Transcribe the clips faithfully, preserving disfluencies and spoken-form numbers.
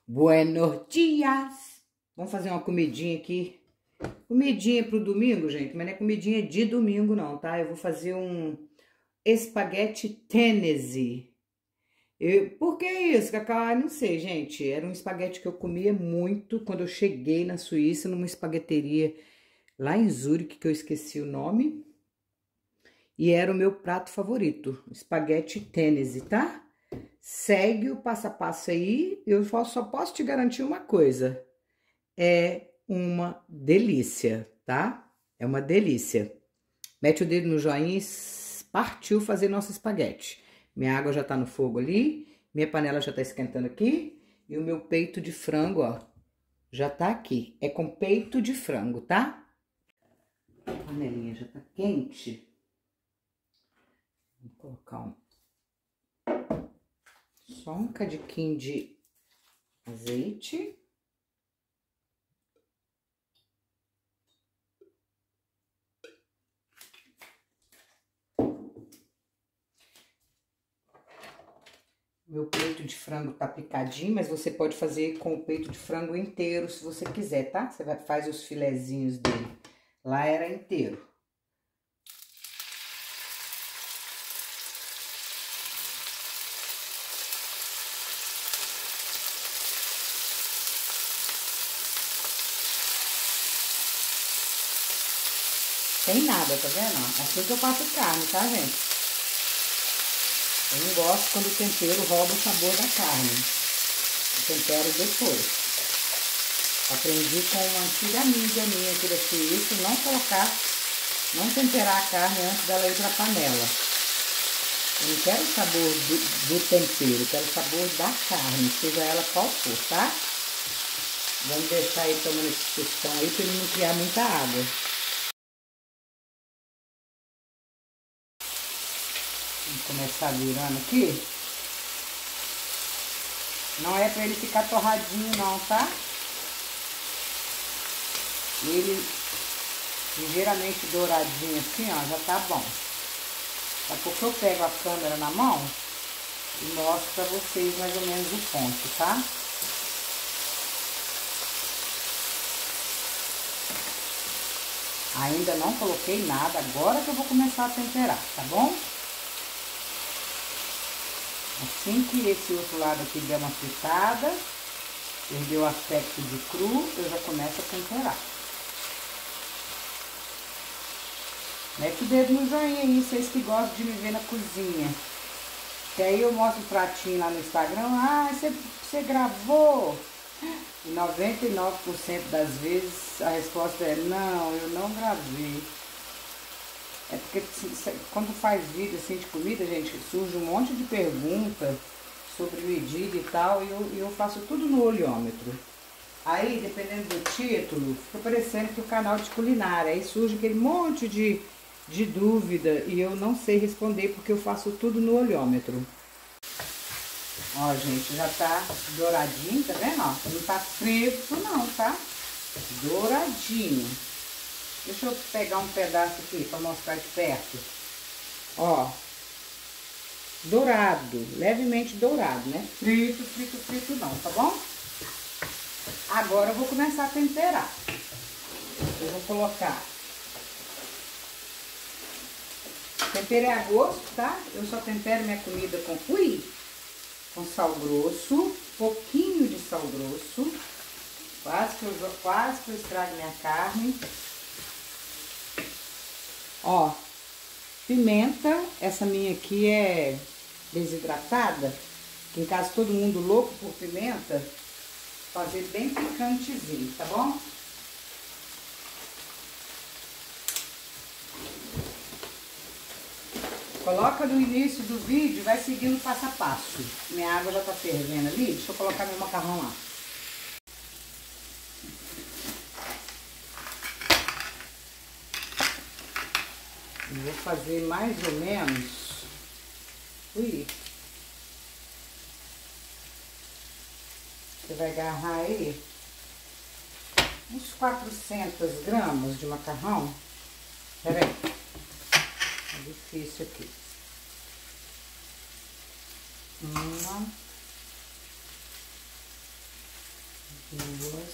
Buenos dias! Vamos fazer uma comidinha aqui. Comidinha pro domingo, gente, mas não é comidinha de domingo não, tá? Eu vou fazer um espaguete Tennessee. Eu, por que isso, Cacau? Ah, não sei, gente. Era um espaguete que eu comia muito quando eu cheguei na Suíça, numa espagueteria lá em Zurique, que eu esqueci o nome. E era o meu prato favorito, espaguete Tennessee, tá? Segue o passo a passo aí, eu só posso te garantir uma coisa. É uma delícia, tá? É uma delícia. Mete o dedo no joinha e partiu fazer nosso espaguete. Minha água já tá no fogo ali, minha panela já tá esquentando aqui e o meu peito de frango, ó, já tá aqui. É com peito de frango, tá? A panelinha já tá quente. Vou colocar um, só um cadiquinho de azeite. Meu peito de frango tá picadinho, mas você pode fazer com o peito de frango inteiro, se você quiser, tá? Você vai, faz os filezinhos dele. Lá era inteiro. Tem nada, tá vendo? Assim que eu faço carne, tá, gente? Eu não gosto quando o tempero rouba o sabor da carne. Eu tempero depois. Aprendi com uma antiga amiga minha aqui da Suíça, não colocar, não temperar a carne antes dela ir pra panela. Eu não quero o sabor do, do tempero, eu quero o sabor da carne, seja ela qual for, tá? Vamos deixar ele tomando esse tostão aí pra ele não criar muita água. Vamos começar virando aqui. Não é pra ele ficar torradinho não, tá? Ele ligeiramente douradinho assim, ó, já tá bom. Daqui a pouco eu pego a câmera na mão e mostro pra vocês mais ou menos o ponto, tá? Ainda não coloquei nada, agora que eu vou começar a temperar, tá bom? Assim que esse outro lado aqui der uma fritada, perdeu o aspecto de cru, eu já começo a temperar. Mete o dedo no joinha aí, vocês que gostam de me ver na cozinha. Que aí eu mostro o pratinho lá no Instagram, ah, você, você gravou? E noventa e nove por cento das vezes a resposta é, não, eu não gravei. É porque quando faz vídeo assim de comida, gente, surge um monte de pergunta sobre medida e tal, e eu, eu faço tudo no olhômetro. Aí, dependendo do título, fica parecendo que o canal de culinária, aí surge aquele monte de, de dúvida e eu não sei responder porque eu faço tudo no olhômetro. Ó, gente, já tá douradinho, tá vendo? Ó, não tá frito não, tá? Douradinho. Deixa eu pegar um pedaço aqui pra mostrar de perto. Ó, dourado, levemente dourado, né? Frito, frito, frito não, tá bom? Agora eu vou começar a temperar. Eu vou colocar... Tempero é a gosto, tá? Eu só tempero minha comida com... Ui! Com sal grosso, pouquinho de sal grosso. Quase que eu, quase que eu estrago minha carne. Ó, pimenta, essa minha aqui é desidratada, que em casa todo mundo louco por pimenta, fazer bem picantezinho, tá bom? Coloca no início do vídeo, vai seguindo passo a passo. Minha água já tá fervendo ali, deixa eu colocar meu macarrão lá. Eu vou fazer mais ou menos, ui, você vai agarrar aí uns quatrocentos gramas de macarrão. Pera aí, é difícil aqui. Uma, duas,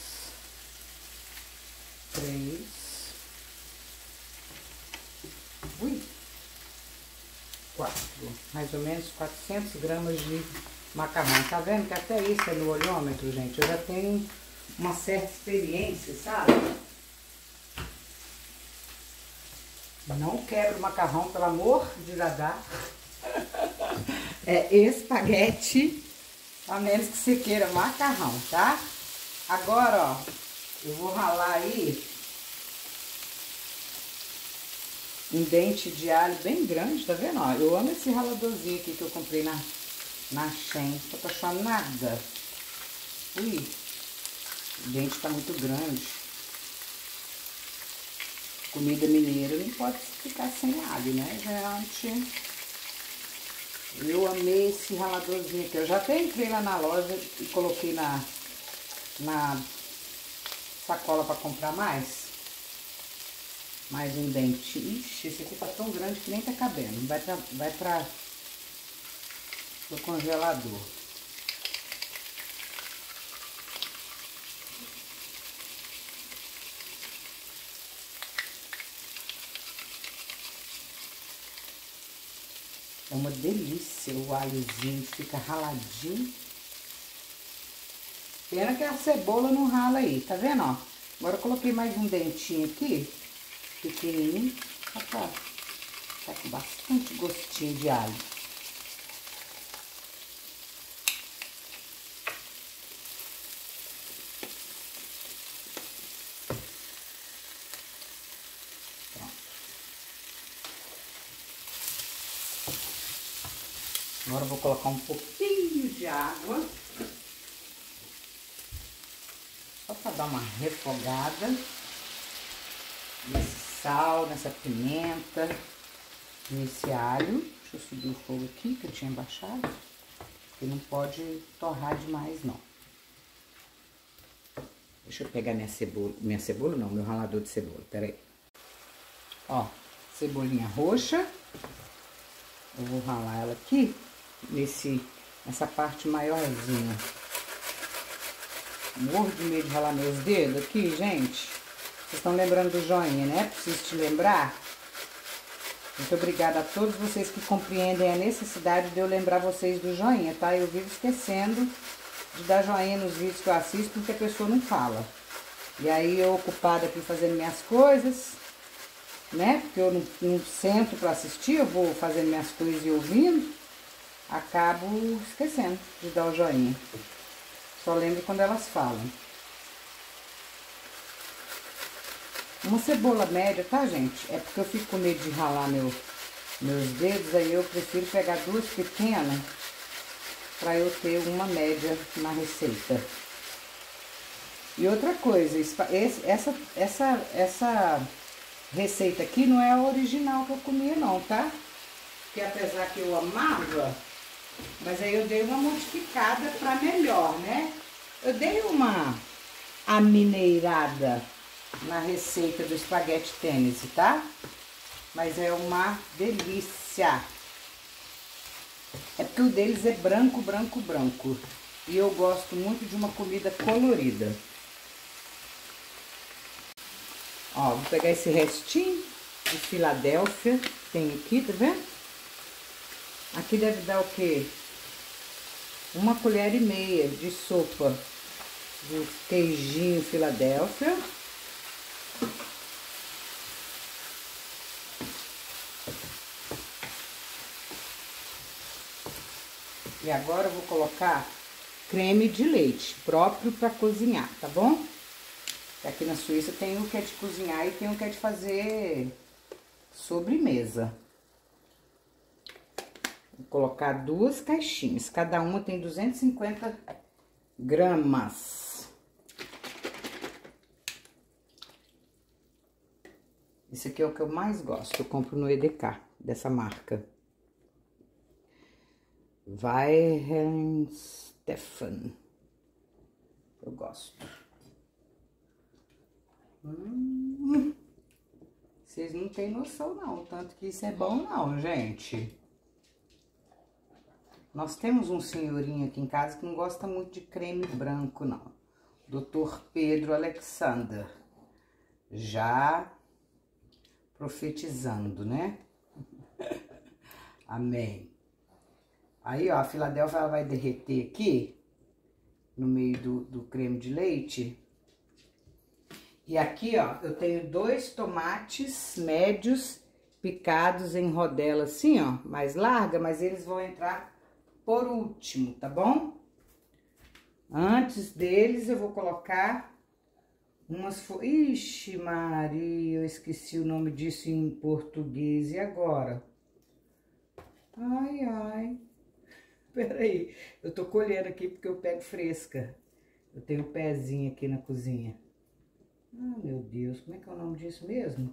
três, ui, quatro, mais ou menos quatrocentos gramas de macarrão. Tá vendo que até isso é no olhômetro, gente? Eu já tenho uma certa experiência, sabe? Não quebra o macarrão, pelo amor de Dadá. É espaguete, a menos que você queira macarrão, tá? Agora, ó, eu vou ralar aí um dente de alho bem grande, tá vendo? Ó, eu amo esse raladorzinho aqui que eu comprei na, na Shein, tô apaixonada. Ui, o dente tá muito grande. Comida mineira não pode ficar sem alho, né, gente? Eu amei esse raladorzinho aqui. Eu já até entrei lá na loja e coloquei na, na sacola pra comprar mais. Mais um dente. Ixi, esse aqui tá tão grande que nem tá cabendo. Vai pra, vai pra o congelador. É uma delícia o alhozinho, fica raladinho. Pena que a cebola não rala aí, tá vendo, ó? Agora eu coloquei mais um dentinho aqui, pequenininho, ó, tá, tá com bastante gostinho de alho. Agora eu vou colocar um pouquinho de água. Só para dar uma refogada. Nesse sal, nessa pimenta, nesse alho. Deixa eu subir o fogo aqui, que eu tinha baixado. Porque não pode torrar demais, não. Deixa eu pegar minha cebola. Minha cebola não, meu ralador de cebola. Pera aí. Ó, cebolinha roxa. Eu vou ralar ela aqui. Nesse, nessa parte maiorzinha. Morro de medo de ralar meus dedos aqui, gente. Vocês estão lembrando do joinha, né? Preciso te lembrar. Muito obrigada a todos vocês que compreendem a necessidade de eu lembrar vocês do joinha, tá? Eu vivo esquecendo de dar joinha nos vídeos que eu assisto porque a pessoa não fala. E aí eu ocupada aqui fazendo minhas coisas, né? Porque eu não, não sento pra assistir, eu vou fazendo minhas coisas e ouvindo. Acabo esquecendo de dar o joinha. Só lembro quando elas falam. Uma cebola média, tá, gente? É porque eu fico com medo de ralar meu, meus dedos, aí eu prefiro pegar duas pequenas pra eu ter uma média na receita. E outra coisa, esse, essa, essa, essa receita aqui não é a original que eu comia, não, tá? Porque apesar que eu amava, mas aí eu dei uma modificada pra melhor, né? Eu dei uma amineirada na receita do espaguete Tennessee, tá? Mas é uma delícia. É porque o deles é branco, branco, branco. E eu gosto muito de uma comida colorida. Ó, vou pegar esse restinho de Filadélfia que tem aqui, tá vendo? Aqui deve dar o quê? Uma colher e meia de sopa do queijinho Filadélfia. E agora eu vou colocar creme de leite, próprio para cozinhar, tá bom? Aqui na Suíça tem o que é de cozinhar e tem o que é de fazer sobremesa. Vou colocar duas caixinhas, cada uma tem duzentos e cinquenta gramas. Esse aqui é o que eu mais gosto, eu compro no E D K, dessa marca. Weihenstephan. Eu gosto. Hum, vocês não têm noção não, tanto que isso é bom não, gente. Nós temos um senhorinho aqui em casa que não gosta muito de creme branco, não. doutor Pedro Alexander, já profetizando, né? Amém. Aí, ó, a Filadélfia ela vai derreter aqui, no meio do, do creme de leite. E aqui, ó, eu tenho dois tomates médios picados em rodela assim, ó, mais larga, mas eles vão entrar por último, tá bom? Antes deles, eu vou colocar umas... Fo... Ixi, Maria, eu esqueci o nome disso em português, e agora? Ai, ai. Peraí, eu tô colhendo aqui porque eu pego fresca. Eu tenho um pezinho aqui na cozinha. Ah, meu Deus, como é que é o nome disso mesmo?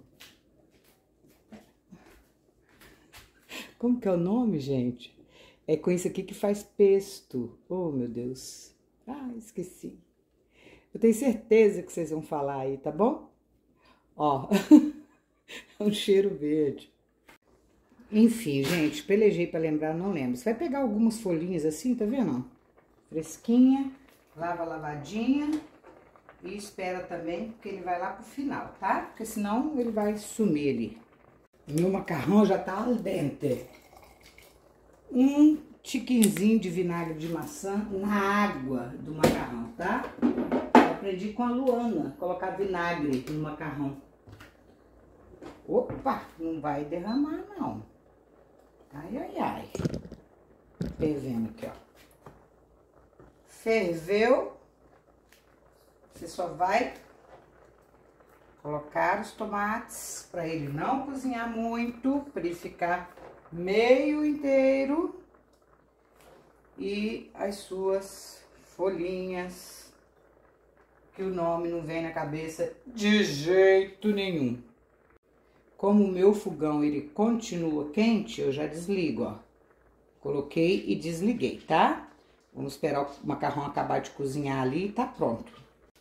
Como que é o nome, gente? É com isso aqui que faz pesto. Oh, meu Deus. Ah, esqueci. Eu tenho certeza que vocês vão falar aí, tá bom? Ó, é um cheiro verde. Enfim, gente, pelejei pra lembrar, não lembro. Você vai pegar algumas folhinhas assim, tá vendo? Fresquinha, lava lavadinha e espera também, porque ele vai lá pro final, tá? Porque senão ele vai sumir ali. Meu macarrão já tá al dente. Um tiquinzinho de vinagre de maçã na água do macarrão, tá? Eu aprendi com a Luana, colocar vinagre no macarrão. Opa, não vai derramar não. Ai, ai, ai. Fervendo aqui, ó. Ferveu. Você só vai colocar os tomates para ele não cozinhar muito, para ele ficar meio inteiro. E as suas folhinhas, que o nome não vem na cabeça de jeito nenhum. Como o meu fogão ele continua quente, eu já desligo, ó. Coloquei e desliguei, tá? Vamos esperar o macarrão acabar de cozinhar ali e tá pronto.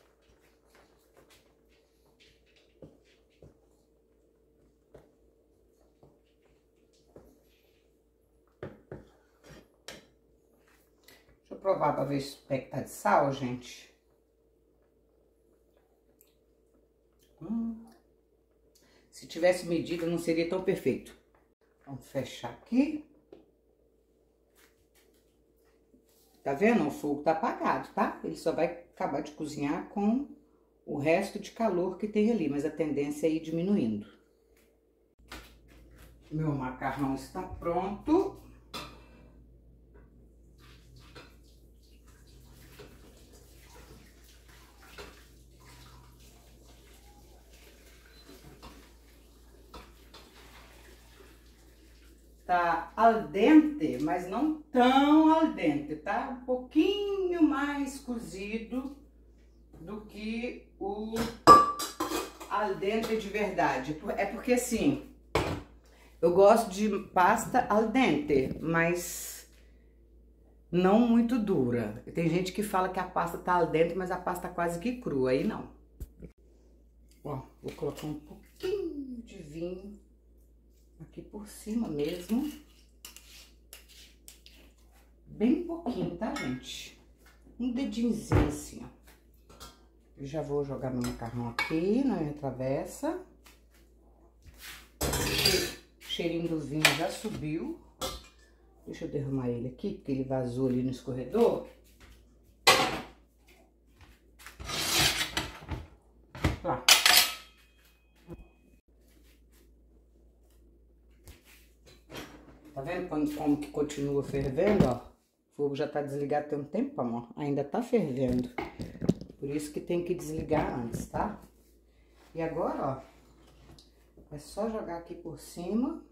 Deixa eu provar pra ver se o pé que tá de sal, gente. Hum. Se tivesse medida, não seria tão perfeito. Vamos fechar aqui. Tá vendo? O fogo tá apagado, tá? Ele só vai acabar de cozinhar com o resto de calor que tem ali, mas a tendência é ir diminuindo. Meu macarrão está pronto. Tá al dente, mas não tão al dente, tá? Um pouquinho mais cozido do que o al dente de verdade. É porque assim, eu gosto de pasta al dente, mas não muito dura. Tem gente que fala que a pasta tá al dente, mas a pasta tá quase que crua, aí não. Ó, vou colocar um pouquinho de vinho aqui por cima mesmo. Bem pouquinho, tá, gente? Um dedinhozinho assim, ó. Eu já vou jogar meu macarrão aqui na minha travessa. O cheirinho do vinho já subiu. Deixa eu derramar ele aqui, porque ele vazou ali no escorredor. Lá. Tá vendo como, como que continua fervendo, ó? O fogo já tá desligado tem um tempão, ó. Ainda tá fervendo. Por isso que tem que desligar antes, tá? E agora, ó, é só jogar aqui por cima.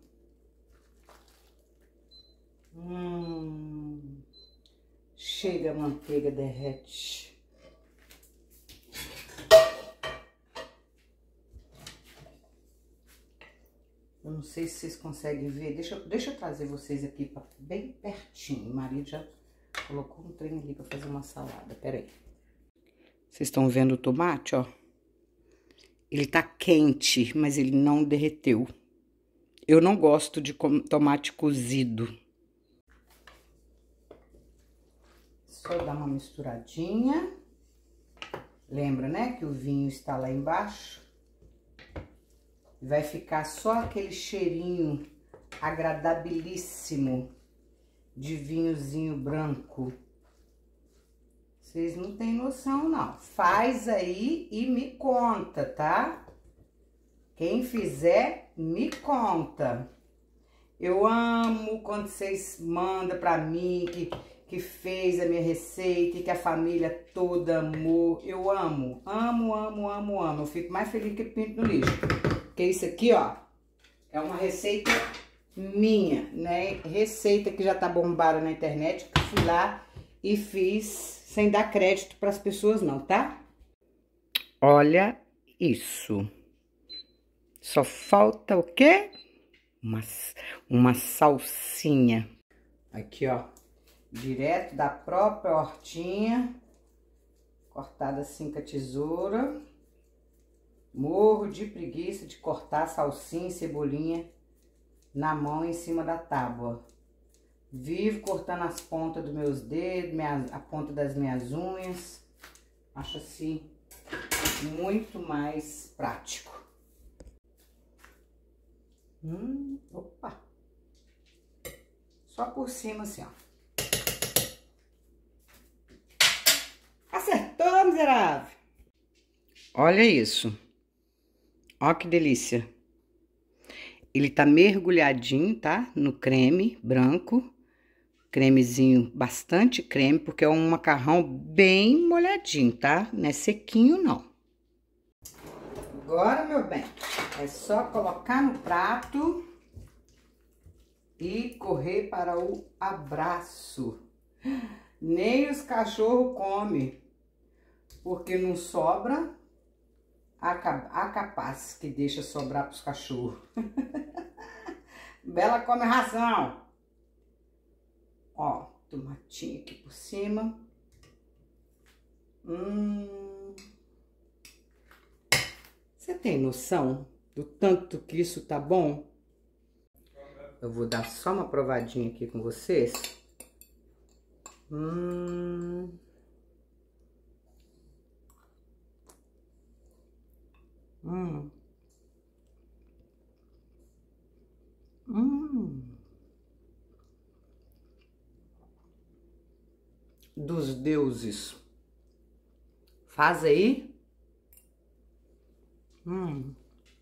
Hum, chega a manteiga, derrete. Eu não sei se vocês conseguem ver. Deixa, eu- deixa eu trazer vocês aqui pra, bem pertinho. O marido já colocou um trem ali pra fazer uma salada. Pera aí. Vocês estão vendo o tomate, ó? Ele tá quente, mas ele não derreteu. Eu não gosto de tomate cozido. Só dar uma misturadinha. Lembra, né, que o vinho está lá embaixo? Vai ficar só aquele cheirinho agradabilíssimo de vinhozinho branco. Vocês não têm noção, não. Faz aí e me conta, tá? Quem fizer, me conta. Eu amo quando vocês mandam pra mim que, que fez a minha receita e que a família toda amou. Eu amo, amo, amo, amo, amo. Eu fico mais feliz que pinto no lixo. Porque isso aqui, ó, é uma receita minha, né? Receita que já tá bombada na internet, que eu fui lá e fiz sem dar crédito pras pessoas não, tá? Olha isso. Só falta o quê? Uma, uma salsinha. Aqui, ó. Direto da própria hortinha. Cortada assim com a tesoura. Morro de preguiça de cortar salsinha e cebolinha na mão em cima da tábua. Vivo cortando as pontas dos meus dedos, minha, a ponta das minhas unhas. Acho assim muito mais prático. Hum, opa. Só por cima assim, ó. Acertou, miserável! Olha isso. Ó que delícia. Ele tá mergulhadinho, tá? No creme branco. Cremezinho, bastante creme, porque é um macarrão bem molhadinho, tá? Não é sequinho, não. Agora, meu bem, é só colocar no prato e correr para o abraço. Nem os cachorros comem, porque não sobra. A capaz que deixa sobrar para os cachorros. Bela come ração. Ó, tomatinho aqui por cima. Hum. Você tem noção do tanto que isso tá bom? Eu vou dar só uma provadinha aqui com vocês. Hum. Hum. Hum. Dos deuses. Faz aí. Hum.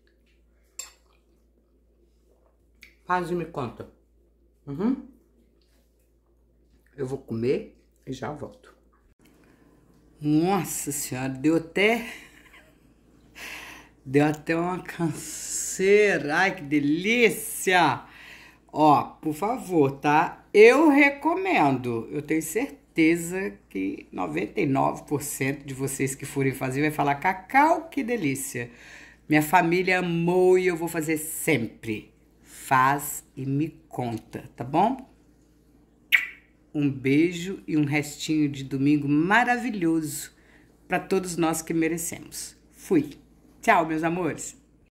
Faz e me conta. Uhum. Eu vou comer e já volto. Nossa senhora, deu até... Deu até uma canseira. Ai, que delícia! Ó, por favor, tá? Eu recomendo. Eu tenho certeza que noventa e nove por cento de vocês que forem fazer vai falar: Cacau, que delícia! Minha família amou e eu vou fazer sempre. Faz e me conta, tá bom? Um beijo e um restinho de domingo maravilhoso para todos nós que merecemos. Fui! Tchau, meus amores!